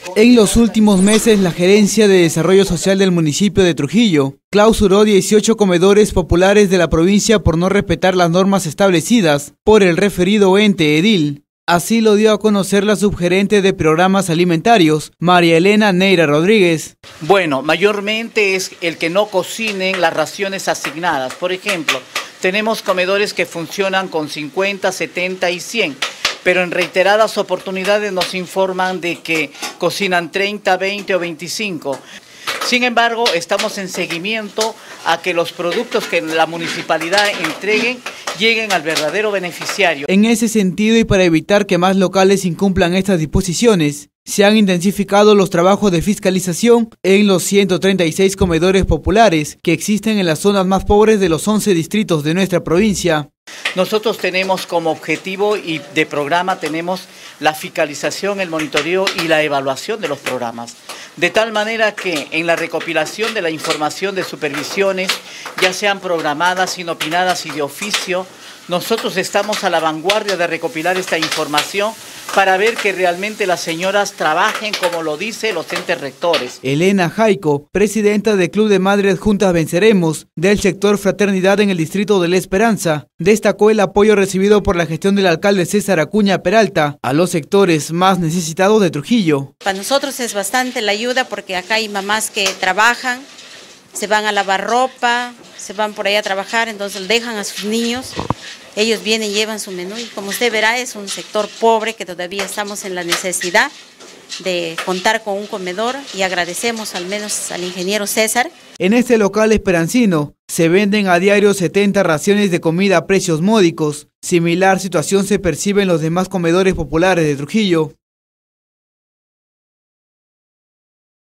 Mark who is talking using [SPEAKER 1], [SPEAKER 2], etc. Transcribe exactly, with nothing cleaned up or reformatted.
[SPEAKER 1] En los últimos meses, la Gerencia de Desarrollo Social del municipio de Trujillo clausuró dieciocho comedores populares de la provincia por no respetar las normas establecidas por el referido ente edil. Así lo dio a conocer la subgerente de programas alimentarios, María Elena Neira Rodríguez.
[SPEAKER 2] Bueno, mayormente es el que no cocinen las raciones asignadas. Por ejemplo, tenemos comedores que funcionan con cincuenta, setenta y cien. Pero en reiteradas oportunidades nos informan de que cocinan treinta, veinte o veinticinco. Sin embargo, estamos en seguimiento a que los productos que la municipalidad entreguen lleguen al verdadero beneficiario.
[SPEAKER 1] En ese sentido, y para evitar que más locales incumplan estas disposiciones, se han intensificado los trabajos de fiscalización en los ciento treinta y seis comedores populares que existen en las zonas más pobres de los once distritos de nuestra provincia.
[SPEAKER 2] Nosotros tenemos como objetivo y de programa tenemos la fiscalización, el monitoreo y la evaluación de los programas. De tal manera que en la recopilación de la información de supervisiones, ya sean programadas, inopinadas y de oficio, nosotros estamos a la vanguardia de recopilar esta información para ver que realmente las señoras trabajen como lo dice los entes rectores.
[SPEAKER 1] Elena Jaico, presidenta del Club de Madres Juntas Venceremos, del sector Fraternidad en el distrito de La Esperanza, destacó el apoyo recibido por la gestión del alcalde César Acuña Peralta a los sectores más necesitados de Trujillo.
[SPEAKER 3] Para nosotros es bastante la ayuda porque acá hay mamás que trabajan, se van a lavar ropa, se van por ahí a trabajar, entonces dejan a sus niños. Ellos vienen y llevan su menú y como usted verá es un sector pobre que todavía estamos en la necesidad de contar con un comedor y agradecemos al menos al ingeniero César.
[SPEAKER 1] En este local esperancino se venden a diario setenta raciones de comida a precios módicos. Similar situación se percibe en los demás comedores populares de Trujillo.